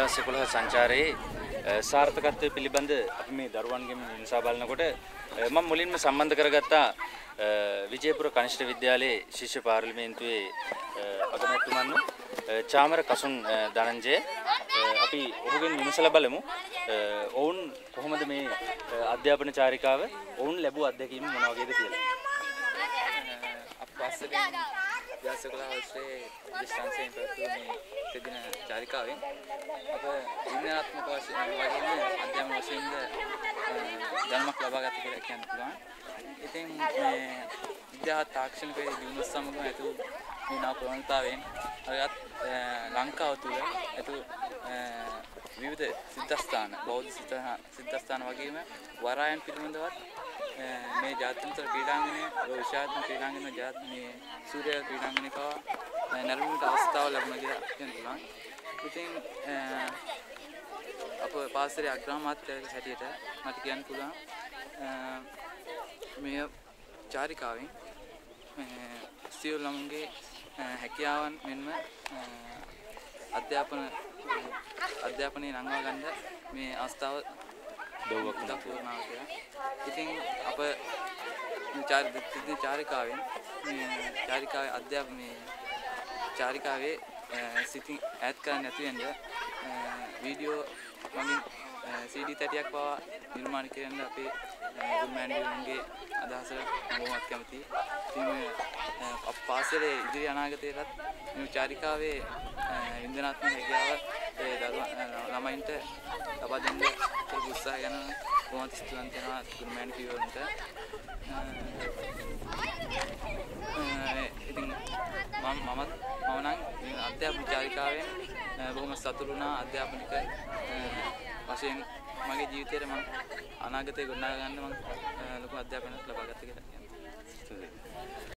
2011 සංචාරයේ සාර්ථකත්වය පිළිබඳ අපි මේ දරුවන්ගෙන් විමසා බලනකොට මම මුලින්ම සම්බන්ධ කරගත්තා විජයපුර කනිෂ්ඨ විද්‍යාලයේ ශිෂ්‍ය පාර්ලිමේන්තුවේ අගමැතිතුමන්ව චාමර කසුන් ධනංජය අපි ඔහුගෙන් විමසලා බලමු ඔවුන් කොහොමද මේ අධ්‍යාපන චාරිකාව ඔවුන් ලැබුව අත්දැකීම් මොන වගේද කියලා. වර්ෂයේ දිස්ත්‍රික්කයෙන් පැවතුණු තෙදින චාරිකාවෙන් අප විද්‍යාත්මක වශයෙන් වගේම අධ්‍යාපන වශයෙන්ද ධර්මයක් ලබා ගත කියලා කියන්න පුළුවන්. ඉතින් මේ විද්‍යා තාක්ෂණික දියුණුව සමග ඇතු මේ නව ප්‍රවණතාවෙන් අරගත් ලංකාව තුළ ඇතු විවිධ සිද්ධාස්ථාන බෞද්ධ සිද්ධාස්ථාන වගේම වරායන් පිළිබඳවත් මේ ජාත්‍යන්තර ක්‍රීඩාංගණයේ විශාලතම ක්‍රීඩාංගණයේ මේ සූර්ය ක්‍රීඩාංගණයක නැරඹීමට අවස්ථාව ලැබුණා කියලා කියන්න පුළුවන්. ඉතින් අප පාසලේ අග්‍රාමාත්‍යවරයෙක් හැටියට මට කියන්න පුළුවන් මේ චාරිකාවෙන් සියලු ළමුන්ගේ හැකියාවන් මෙන්ම අධ්‍යාපනයේ නංවා ගන්න මේ අවස්ථාව දක්වනවා කියලා. ඉතින් අප චාරිකාවෙන් චාරිකාවේ චාරිකාවේ සිටින් ඈඩ් කරන්න නැති වෙනද වීඩියෝ මගින් CD තැටියක් පවා නිර්මාණය කරන්න අපේ ගුරුමෑණිවරුන්ගේ අදහසට බොහොමත් කැමතියි. ඉතින් අප පාසලේ ඉදිරි අනාගතයේත් මේ චාරිකාවේ ඉන්ධනාත්මක හැකියාව ළමයින්ට ලබා දෙන්න උත්සාහ කරන බොහොමත් ස්තුතිවන්ත වෙනවා ගුරුමෑණිවරුන්ට. ඉතින් මම නම් අධ්‍යාපන චාරිකාවෙන් බොහොම සතුටු වුණා. අධ්‍යාපනික වශයෙන් මගේ ජීවිතේට මම අනාගතේ ගොඩනගා ගන්න මම ලොකු අධ්‍යාපනයක් ලබා ගත්තා කියලා කියනවා.